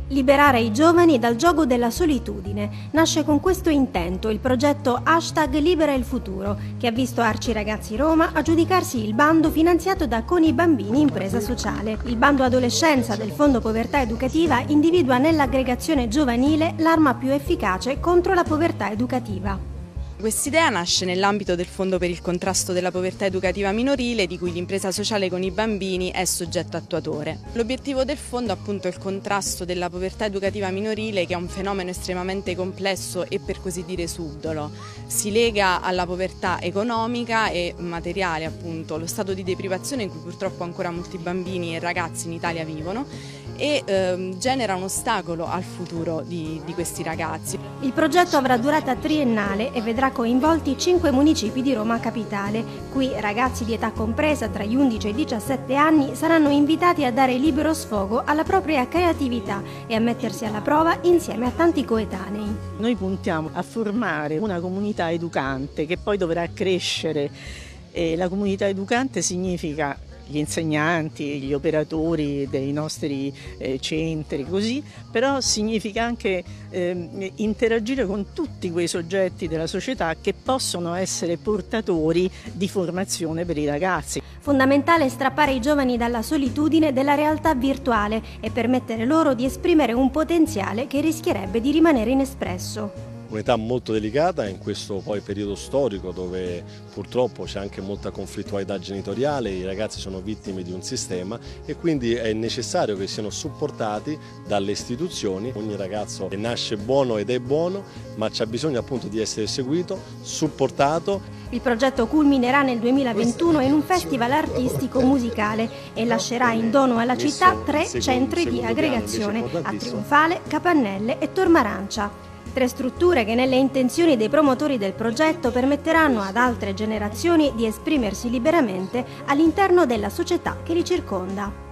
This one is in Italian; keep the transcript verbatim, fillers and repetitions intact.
Liberare i giovani dal giogo della solitudine. Nasce con questo intento il progetto Hashtag Libera il Futuro, che ha visto Arci Ragazzi Roma aggiudicarsi il bando finanziato da Con i Bambini Impresa Sociale. Il bando adolescenza del Fondo Povertà Educativa individua nell'aggregazione giovanile l'arma più efficace contro la povertà educativa. Quest'idea nasce nell'ambito del Fondo per il contrasto della povertà educativa minorile, di cui l'impresa sociale Con i Bambini è soggetto attuatore. L'obiettivo del fondo appunto è il contrasto della povertà educativa minorile, che è un fenomeno estremamente complesso e per così dire subdolo. Si lega alla povertà economica e materiale, appunto, lo stato di deprivazione in cui purtroppo ancora molti bambini e ragazzi in Italia vivono, e ehm, genera un ostacolo al futuro di, di questi ragazzi. Il progetto avrà durata triennale e vedrà coinvolti cinque municipi di Roma Capitale. Qui ragazzi di età compresa tra gli undici e i diciassette anni saranno invitati a dare libero sfogo alla propria creatività e a mettersi alla prova insieme a tanti coetanei. Noi puntiamo a formare una comunità educante che poi dovrà crescere. E la comunità educante significa gli insegnanti, gli operatori dei nostri eh, centri, così, però significa anche eh, interagire con tutti quei soggetti della società che possono essere portatori di formazione per i ragazzi. Fondamentale strappare i giovani dalla solitudine della realtà virtuale e permettere loro di esprimere un potenziale che rischierebbe di rimanere inespresso. Un'età molto delicata in questo poi periodo storico, dove purtroppo c'è anche molta conflittualità genitoriale, i ragazzi sono vittime di un sistema e quindi è necessario che siano supportati dalle istituzioni. Ogni ragazzo nasce buono ed è buono, ma c'è bisogno appunto di essere seguito, supportato. Il progetto culminerà nel duemilaventuno in un festival artistico musicale e lascerà in dono alla città tre centri di aggregazione a Trionfale, Capannelle e Tormarancia. Tre strutture che nelle intenzioni dei promotori del progetto permetteranno ad altre generazioni di esprimersi liberamente all'interno della società che li circonda.